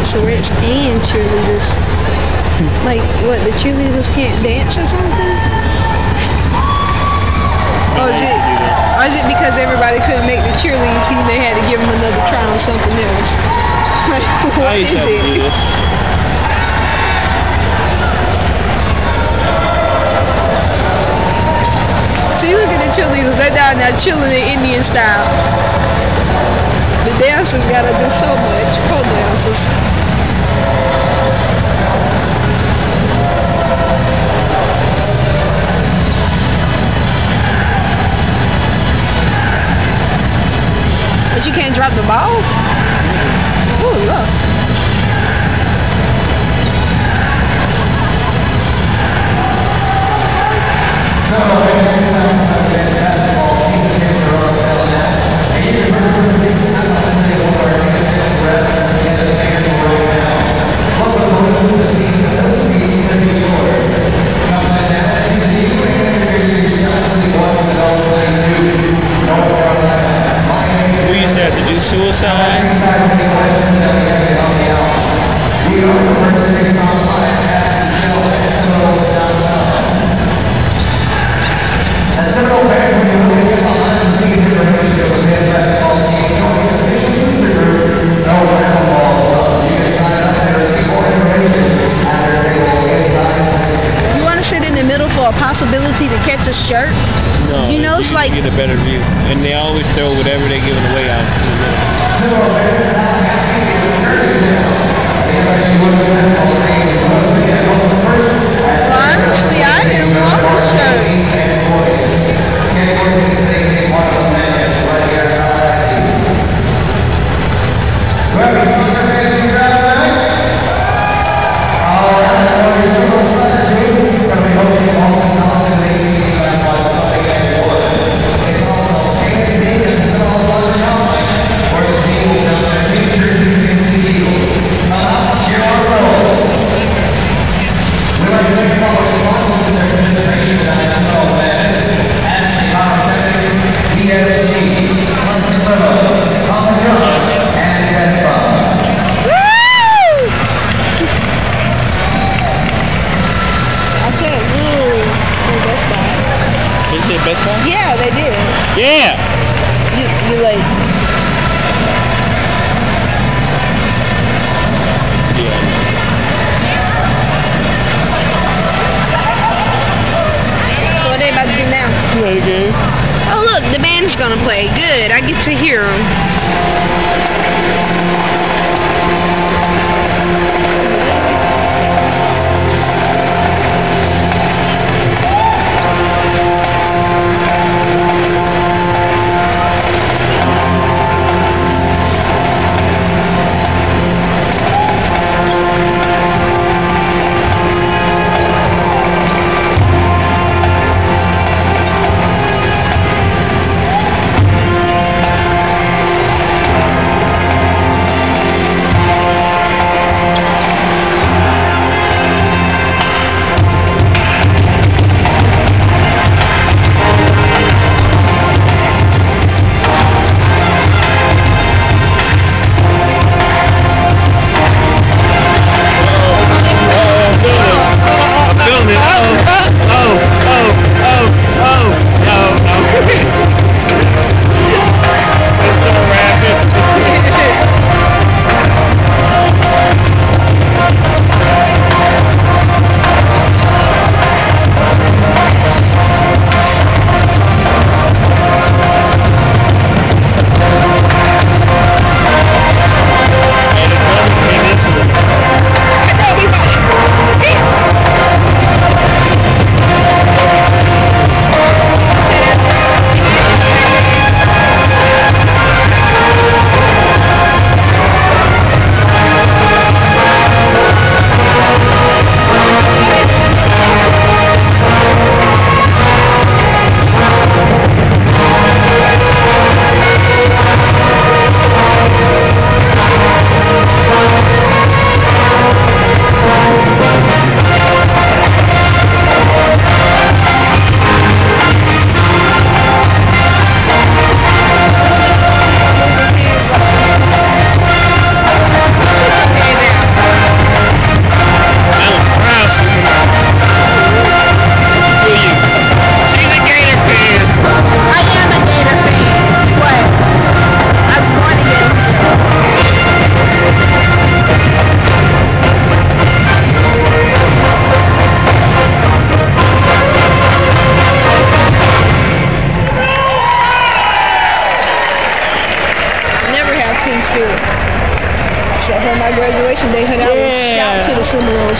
bachelorettes and cheerleaders. Like, what, the cheerleaders can't dance or something? Or is it because everybody couldn't make the cheerleading team, they had to give them another try on something else? Like, what is it? See, look at the cheerleaders. They're down there chilling in Indian style. The dancers gotta do so much. Pole dancers. But you can't drop the ball? Oh, look. We used to have to do suicides. You want to sit in the middle for a possibility to catch a shirt? No, you know, it's like get a better view, and they always throw whatever they're giving away out to the middle. Well, honestly, I didn't want the shirt. Best Buy? Yeah, they did. Yeah. You like. Yeah. So what are they about to do now? Play the game. Oh look, the band's gonna play. Good, I get to hear them.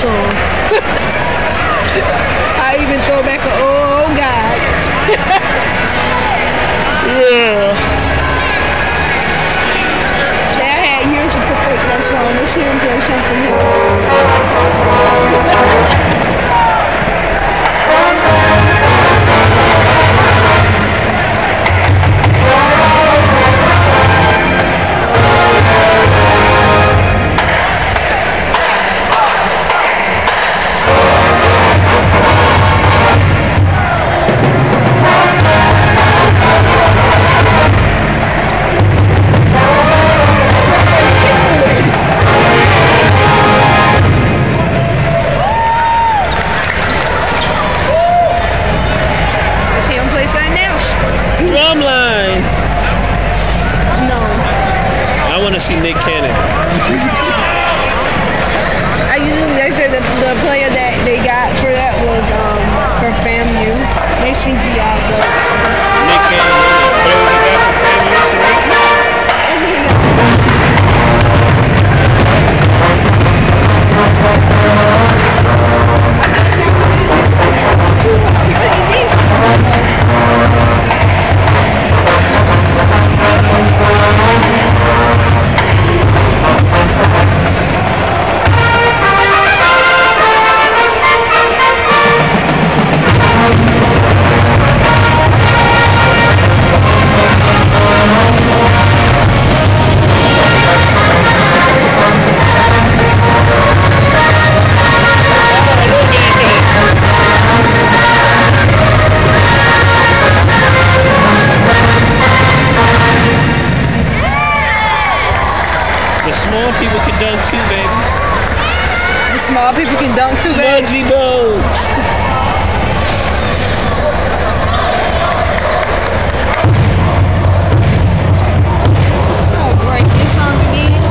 I even throw back a oh God. Yeah. I had years to perfect that song. Let's hear him play something Drumline. No. I want to see Nick Cannon. They said the player that they got for that was for FAMU. They CGI'd though. Nick Cannon. The player they got for FAMU, the small people can dunk too, baby. The small people can dunk too, baby. Muggsy Bogues. Oh, break this song again.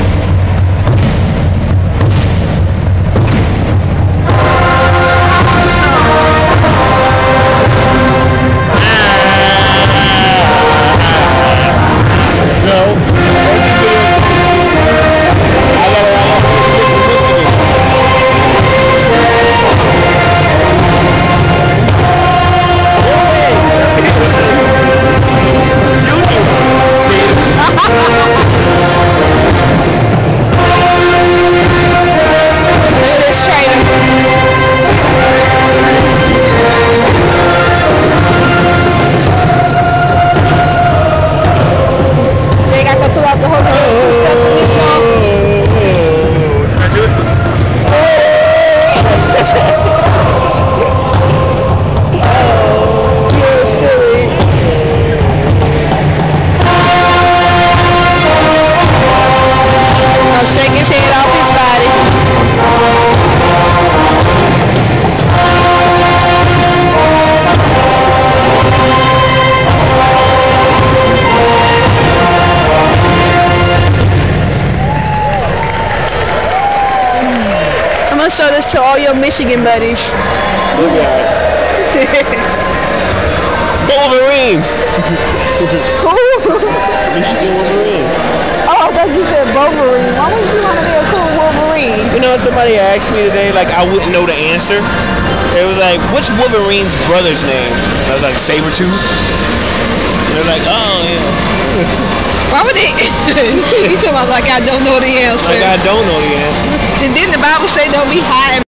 Shake his head off his body. I'm gonna show this to all your Michigan buddies. Look at it. Wolverines. Who? Michigan Wolverines. Oh, I thought you said Wolverine. Why would you want to be a cool Wolverine? You know, somebody asked me today, like, I wouldn't know the answer. It was like, what's Wolverine's brother's name? And I was like, Sabretooth. And they're like, oh, yeah. Why would they? You talking about like I don't know the answer. Like I don't know the answer. And then the Bible say don't be high and